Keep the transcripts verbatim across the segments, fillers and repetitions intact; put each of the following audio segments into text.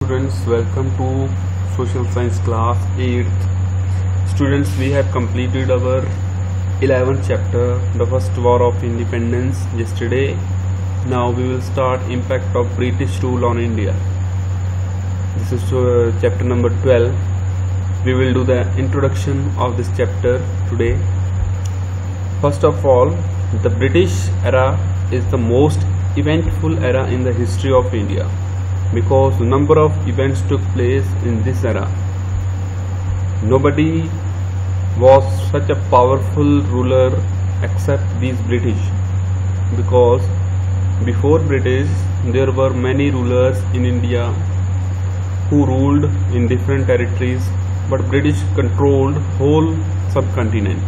Students, welcome to social science class eighth. Students, we have completed our eleventh chapter, the first war of independence, yesterday. Now we will start impact of British rule on India. This is uh, chapter number twelve. We will do the introduction of this chapter today. First of all, the British era is the most eventful era in the history of India, because a number of events took place in this era. Nobody was such a powerful ruler except these British, because before British there were many rulers in India who ruled in different territories, but British controlled whole subcontinent.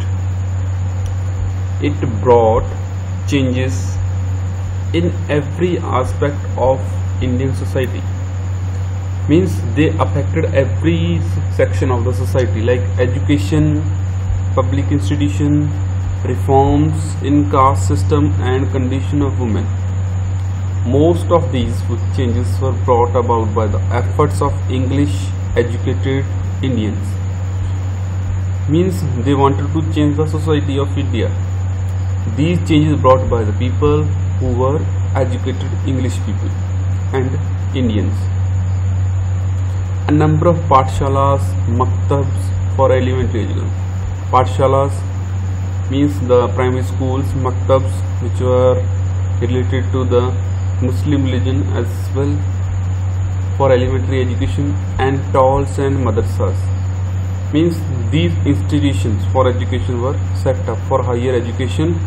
It brought changes in every aspect of Indian society. Means they affected every section of the society, like education, public institution, reforms in caste system and condition of women. Most of these changes were brought about by the efforts of English educated Indians. Means they wanted to change the society of India. These changes brought by the people who were educated English people and Indians. A number of pathshalas, maktabs for elementary education. Pathshalas means the primary schools, maktabs which were related to the Muslim religion as well for elementary education, and talls and madrasas. Means these institutions for education were set up for higher education,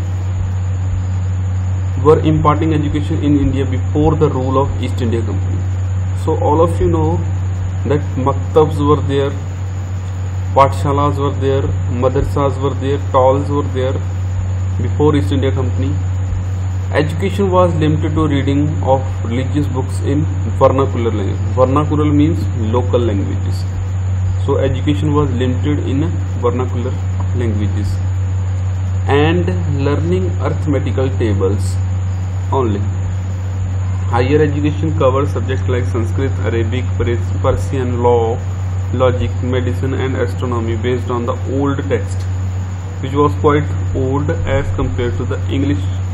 were imparting education in India before the rule of East India Company. So all of you know that maktabs were there, pathshalas were there, madrasas were there, talls were there before East India Company. Education was limited to reading of religious books in vernacular language. Vernacular means local languages. So education was limited in vernacular languages and learning arithmetical tables only. Higher education covers subjects like Sanskrit, Arabic, Persian, law, logic, medicine and astronomy based on the old text, which was quite old as compared to the English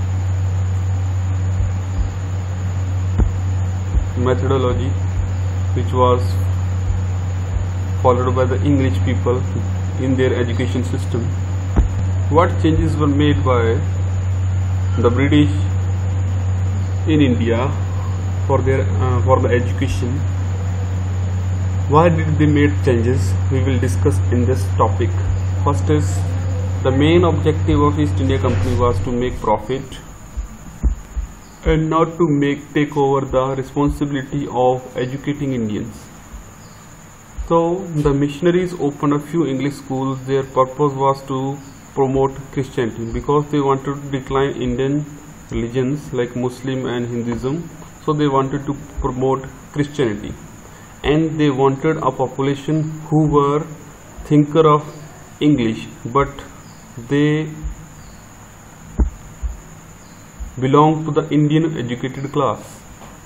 methodology which was followed by the English people in their education system. What changes were made by the British in India for their uh, for the education? Why did they make changes? We will discuss in this topic. First is, the main objective of East India Company was to make profit and not to make take over the responsibility of educating Indians. So the missionaries opened a few English schools. Their purpose was to promote Christianity, because they wanted to decline Indian religions like Muslim and Hinduism. So they wanted to promote Christianity, and they wanted a population who were thinker of English, but they belong to the Indian educated class.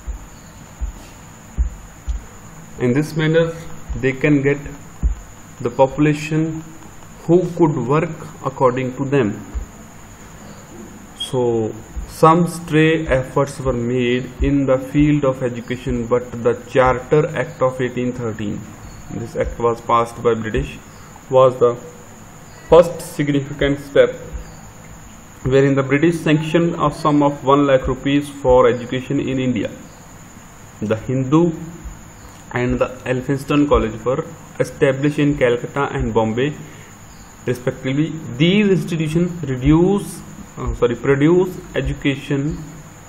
In this manner they can get the population who could work according to them. So some stray efforts were made in the field of education, but the Charter Act of eighteen thirteen, this act was passed by British, was the first significant step, wherein the British sanctioned a sum of one lakh rupees for education in India. The Hindu and the Elphinstone College were established in Calcutta and Bombay respectively. These institutions reduce uh, sorry produce education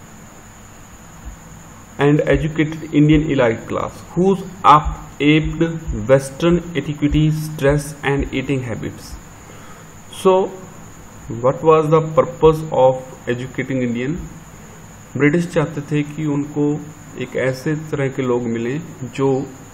and educated Indian elite class, whose aped Western etiquette, dress and eating habits. So what was the purpose of educating Indian? British चाहते थे कि उनको एक ऐसे तरह के लोग मिले जो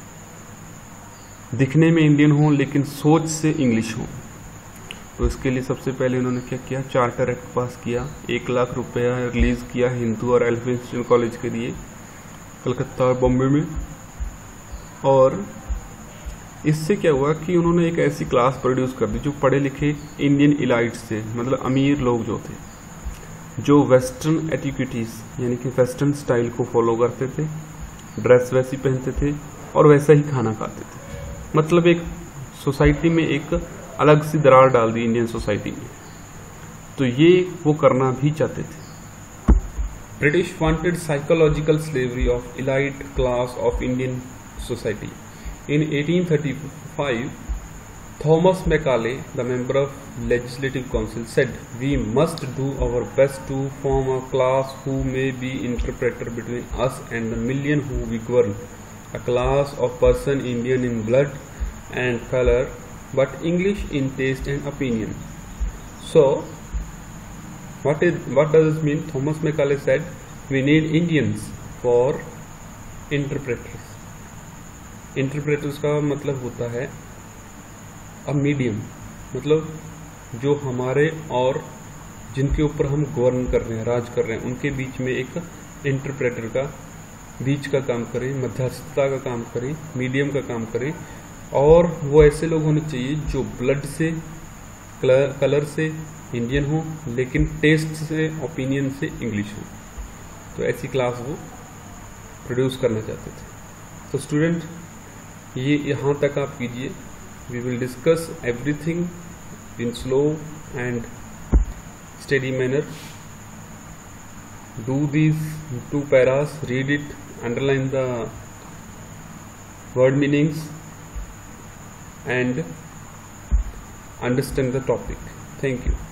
दिखने में इंडियन हों लेकिन सोच से इंग्लिश हों। तो इसके लिए सबसे पहले उन्होंने क्या किया, चार्टर एक्ट पास किया, एक लाख रुपया रिलीज किया हिंदू और एल्फिंस्टन कॉलेज के लिए कलकत्ता और बॉम्बे में। और इससे क्या हुआ कि उन्होंने एक ऐसी क्लास प्रोड्यूस कर दी जो पढ़े लिखे इंडियन इलाइट्स थे, मतलब अमीर लोग जो थे, जो वेस्टर्न एटिक्विटीज यानी कि वेस्टर्न स्टाइल को फॉलो करते थे, ड्रेस वैसी पहनते थे और वैसा ही खाना खाते थे। मतलब एक सोसाइटी में एक अलग सी दरार डाल दी इंडियन सोसाइटी में। तो ये वो करना भी चाहते थे। British wanted psychological slavery of elite class of Indian society. In eighteen thirty-five, Thomas Macaulay, the member of Legislative Council, said, "We must do our best to form a class who may be interpreter between us and the million who we govern, a class of person Indian in blood and color, but English in taste and opinion." So, what is what does this mean? Thomas Macaulay said, "We need Indians for interpreters." Interpreters का मतलब होता है a medium, मतलब जो हमारे और जिनके ऊपर हम गवर्न कर रहे हैं, राज कर रहे हैं, उनके बीच में एक इंटरप्रेटर का बीच का काम करें, मध्यस्थता का काम करें, मीडियम का काम करें। और वो ऐसे लोग होने चाहिए जो ब्लड से, कलर, कलर से इंडियन हो, लेकिन टेस्ट से, ओपिनियन से इंग्लिश हो। तो ऐसी क्लास वो प्रोड्यूस करना चाहते थे। तो स्टूडेंट, ये यहाँ तक आप कीजिए। We will discuss everything in slow and steady manner. Do these two paras, read it, underline the word meanings and understand the topic. Thank you.